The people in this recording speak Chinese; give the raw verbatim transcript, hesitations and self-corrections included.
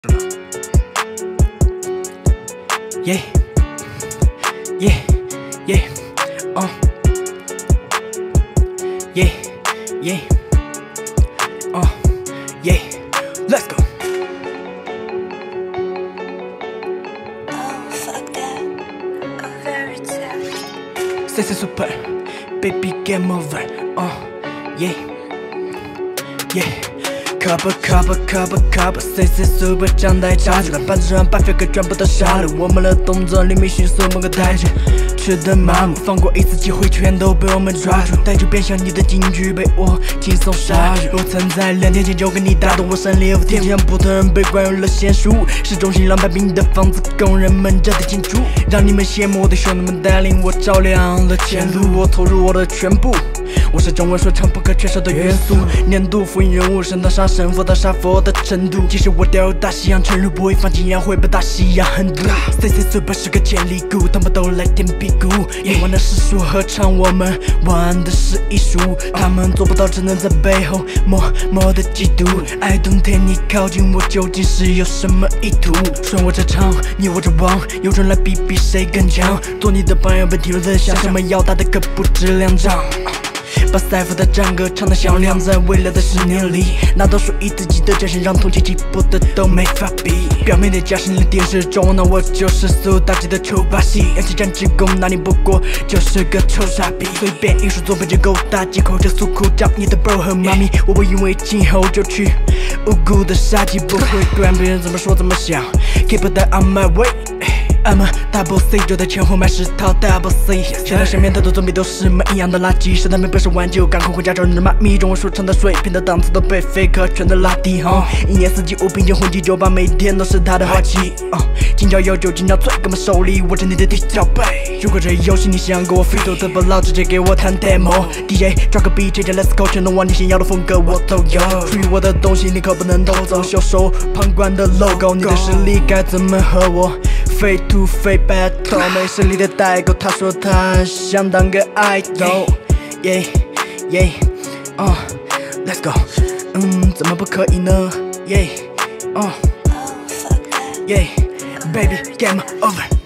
Yeah, yeah, yeah, uh, yeah, yeah, uh, yeah, let's go. Oh, fuck that. I'm very tired. Sexy super, baby game over. Uh, yeah, yeah. Cover cover cover cover，sexy super 张带插着，板子上把 fake 全部都杀了。我们的动作里面迅速某个台阶，吃得麻木，放过一次机会，全都被我们抓住。带着变相你的金句被我轻松杀入。我曾在两天前就跟你打赌，我胜利后天将普通人被关入了仙术。市中心两百平的房子，工人们站在建筑，让你们羡慕我的兄弟们带领我照亮了前路。我投入我的全部。我是中文说唱不可缺少的元素，年度福音人物，神到杀神，佛到杀佛的程度。即使我掉入大西洋，沉入不会放弃，也会被大西洋横渡。C C Super 是个潜力股，他们都来舔屁股。你玩的是术合唱，我们玩的是艺术。他们做不到，只能在背后默默的嫉妒。I don't care 你靠近我究竟是有什么意图？顺我这场，你我这王，有种来比比谁更强。做你的榜样被踢入的想什么要打的可不止两仗。把赛弗的战歌唱得响亮，在未来的十年里，那都属于自己的战线，让同期起步的都没法比。表面的假是你的电视中，那我就是速大级的臭把戏。扬起战之功，那你不过就是个臭傻逼。随便艺术作品就够大，借口就诉苦找你的 bro 和妈咪。我不因为今后就去无辜的杀鸡，不会管别人怎么说怎么想 ，keep that on my way。I'm a double C， 就在前后买十套 double C。现在身边太多总比都是没营养的垃圾，实在没本事玩就赶快回家找人妈咪。中文说唱的水平的档次都被 faker 全都拉低。哈，一年四季无瓶酒混迹酒吧，每天都是他的花期。啊，今朝有酒今朝醉，根本手里握着你的第一条背。如果这游戏你想跟我 free 的不老，直接给我弹 demo。D J 抓个 B J 加 Let's go， 全都往你想要的风格我都有。属于我的东西你可不能偷走，袖手旁观的 logo， 你的实力该怎么和我？Face to face battle， 没实力的代沟，他说他很想当个 idol。Yeah yeah， uh let's go， 嗯，怎么不可以呢 ？Yeah， uh Oh, fuck that. yeah，baby game over。